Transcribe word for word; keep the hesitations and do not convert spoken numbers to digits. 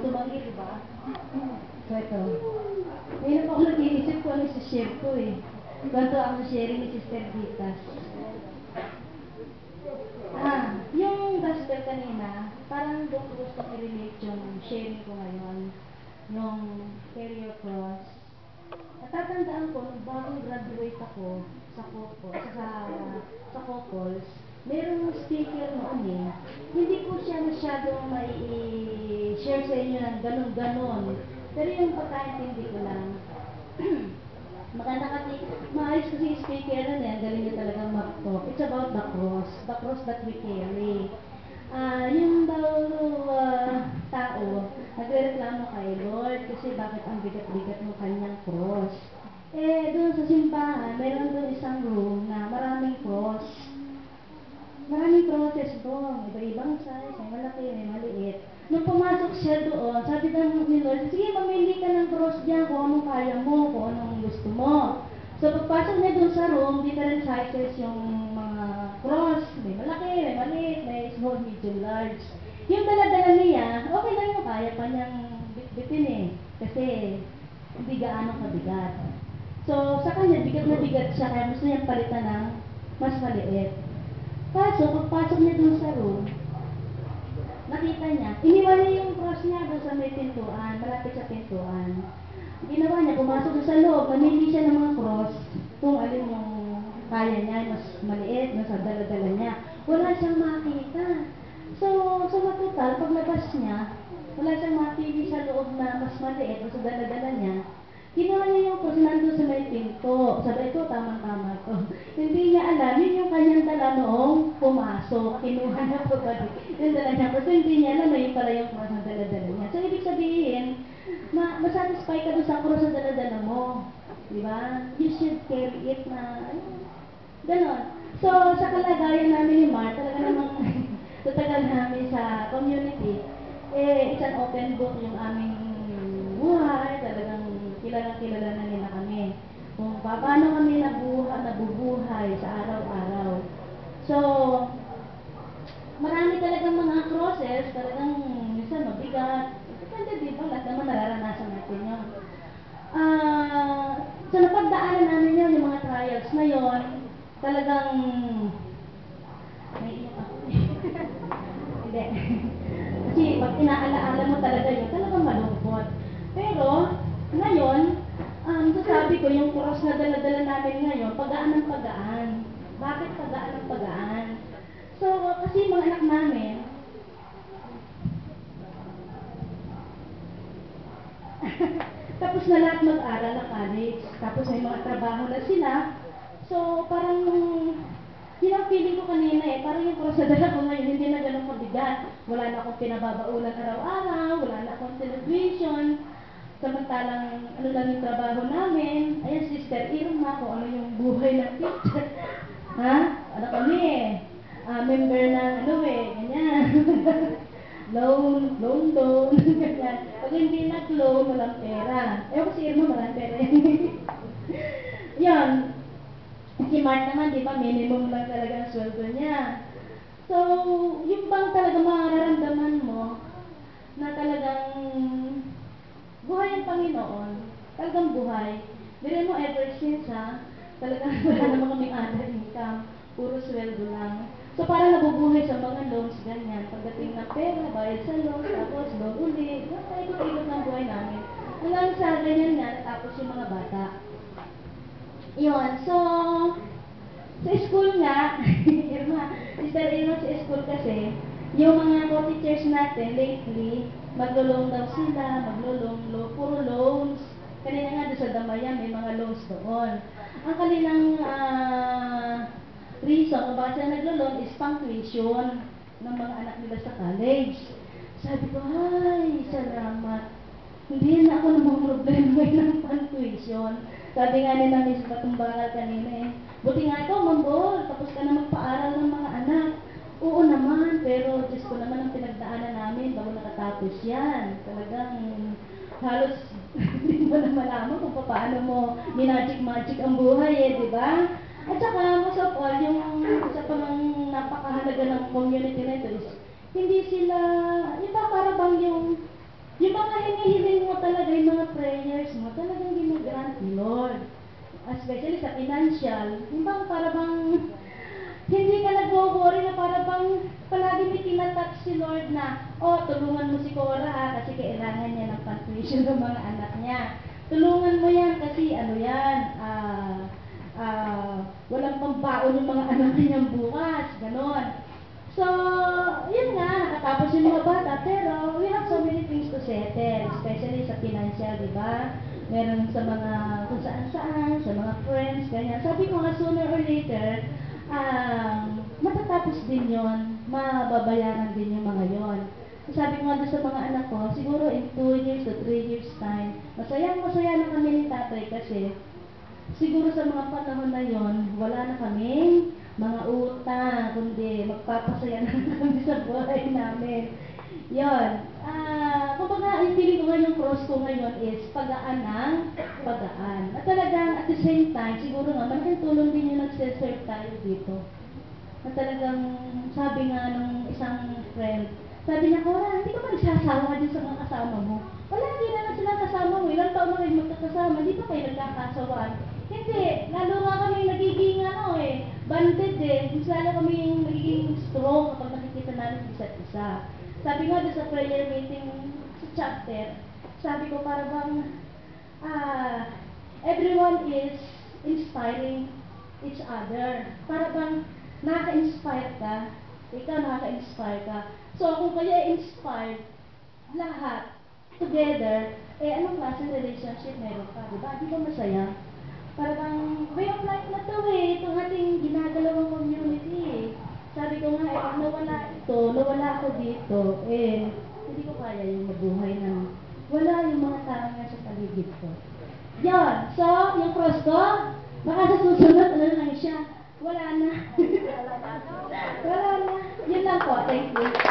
tumanggi, di ba? So, ito. Ngayon ako nag-iisip ko ano share ko eh. Ganito ako sharing ni Sister Vitas. Ah, yung gospel kanina, parang doon ko gusto i-relate yung sharing ko ngayon. Yung career cross. Natatandaan ko, nung bagong graduate ako sa Coco, sa, sa Cocols, merong speaker noon eh. Hindi ko siya masyadong mai-share sa inyo ng ganun-ganon. Pero yung pagkaintindi ko lang, maganda kasi, maayos kasi yung speaker na yan, galing niya talagang mag-talk. It's about the cross, the cross that we carry. Ah, uh, yung daw uh, tao, nagrereklamo kay Lord kasi bakit ang bigat-bigat ng kanyang cross. Eh, doon sa simbahan, meron doon isang room na maraming cross. Maraming crosses doon, iba-ibang size, may malaki, may maliit. Nung pumasok siya doon, sabi daw ni Lord, sige, mamili ka ng cross dyan kung anong kaya mo, kung anong gusto mo. So, pagpasok niya doon sa room, different sizes yung mga cross. May malaki, may maliit, may small, medium, large. Yung dala-dala niya, okay lang yung kaya pa niyang bit-bitin eh. Kasi, hindi gaano kabigat. So, sa kanya, bigat na bigat siya, kaya gusto niyang palitan ng mas maliit. Kaso, pagpasok niya doon sa room, nakita niya, iniwan niya yung cross niya doon sa may pintuan, malapit sa pintuan. Ginawa niya, pumasok doon sa loob, namili siya ng mga cross, kung alin yung kaya niya, mas maliit, mas dala-dala niya. Wala siyang makita. So, sa matutal, paglabas niya, wala siyang mapili sa loob na mas maliit, mas dala-dala niya. Ginawa niya yung cross nandun sa may pinto. Sabi ko, tamang-tama to. Hindi niya alam, yun yung kanyang dala noong pumasok. Kinuha niya po ba yung dala niya. Kasi hindi niya alam na yun pala yung cross na dala-dala niya. So, ibig sabihin, ma masatisfy ka doon sa cross na dala-dala mo. Diba? You should carry it na, ganon. So, sa kalagayan namin ni Mar, talaga namang tatagal namin sa community, eh, it's an open book yung aming buhay, talagang kilala-kilala na nila kami. Kung paano kami nabuha, nabubuhay sa araw-araw. So, marami talagang mga crosses, talagang minsan mabigat. Depende di ba, lahat naman nararanasan natin yun. Uh, so, napagdaanan namin yun, yung mga trials na yun, talagang may iyak ako. Hindi. Kasi pag inaalaala mo talaga yun, talagang malungkot. Pero, ngayon, um, sasabi ko, yung cross na dala-dala namin ngayon, pagaan ng pagaan. Bakit pagaan ng pagaan? So, kasi mga anak namin, tapos na lahat mag-aral na college, tapos may mga trabaho na sila. So, parang, yun ang feeling ko kanina eh, parang yung cross na dala ko ngayon, hindi na ganun kabigat. Wala na akong pinababaulan araw-araw, wala na akong television. Samantalang, ano lang yung trabaho namin. Ayan, Sister Irma, kung ano yung buhay ng teacher. Ha? Ano kami eh? Uh, member ng ano eh, ganyan. loan, loan, loan, ganyan. Pag hindi nag-loan, walang pera. Eh, si Irma, walang pera. Yan. Si Mark naman, di ba, minimum lang talaga ang sweldo niya. So, yung bang talaga mararamdaman mo na talagang buhay ang Panginoon, talagang buhay. Dire mo ever since ha, talagang wala naman kaming other income, puro sweldo lang. So parang nabubuhay sa mga loans, ganyan. Pagdating ng pera, bayad sa loans, tapos loan uli. Ikot-ikot ng buhay namin. Hanggang sa ganyan nga, tapos yung mga bata. Yun, so, sa school nga, Irma, Sister Irma sa school kasi, yung mga co-teachers natin lately, maglo-loan daw sila, maglo-loan, lo, puro loans. Kanina nga doon sa Damayan, may mga loans doon. Ang kanilang uh, reason kung bakit sila naglo-loan is pang tuition ng mga anak nila sa college. Sabi ko, ay, salamat. Hindi na ako namang problema ngayon ng pang tuition. Sabi nga nila Miss Batumbangal kanina eh, buti nga ito, Mambol, tapos ka na magpaaral ng mga anak. Oo naman, pero Diyos ko naman ang pinagdaanan namin bago nakatapos yan. Talagang halos hindi mo na malaman kung paano mo minagic-magic ang buhay eh, di ba? At saka, most of all, yung isa pa ng napakahalaga ng community na ito is, hindi sila, yung ba para bang yung yung mga hinihiling mo talaga, yung mga prayers mo, talagang ginagrant ni Lord. Especially sa financial, yung bang para bang hindi ka nag-worry na para bang palagi may tinatouch si Lord na, oh, tulungan mo si Cora ha, kasi kailangan niya ng pang-tuition ng mga anak niya. Tulungan mo yan kasi ano yan, ah, ah, walang pambaon yung mga anak niyang bukas, ganon. So, yun nga, nakatapos yung mga bata, pero we have so many things to settle, especially sa financial, di ba? Meron sa mga kung saan-saan, sa mga friends, ganyan. Sabi ko nga, sooner or later, um, matatapos din yon, mababayaran din yung mga yon. Sabi ko nga doon sa mga anak ko, siguro in two years to three years time, masayang masaya na kami ni tatay kasi siguro sa mga panahon na yon, wala na kaming mga utang, kundi magpapasaya na kami sa buhay namin. Yon. Ah, kumbaga, yung feeling ko ngayon, yung cross ko ngayon is pagaan ng pagaan. At talagang at the same time, siguro nga, malaking tulong din yung nagsiserve tayo dito. Na talagang, sabi nga ng isang friend, sabi niya, Cora, hindi ka ba nagsasawa din sa mga kasama mo? Wala, hindi na lang sila kasama mo. Ilang taon na kayo magkakasama, di ba kayo nagkakasawaan? Hindi, lalo nga kami nagiging ano eh, banded eh. Mas lalo kami yung nagiging strong kapag nakikita namin isa't isa. Sabi nga doon sa prayer meeting sa chapter, sabi ko para bang ah, everyone is inspiring each other. Para bang nakaka-inspire ka, ikaw nakaka-inspire ka. So kung kaya inspired lahat together, eh anong klase relationship meron ka, di ba? Di ba masaya? Para bang way of life na to eh, itong ating ginagalawang community eh. Sabi ko nga eh, pag nawala ito, nawala ako dito, eh, hindi ko kaya yung mabuhay na wala yung mga tao nga sa paligid ko. Yan, so, yung cross ko, baka sa susunod, ano lang siya, wala na. Wala na. Yun lang po, thank you.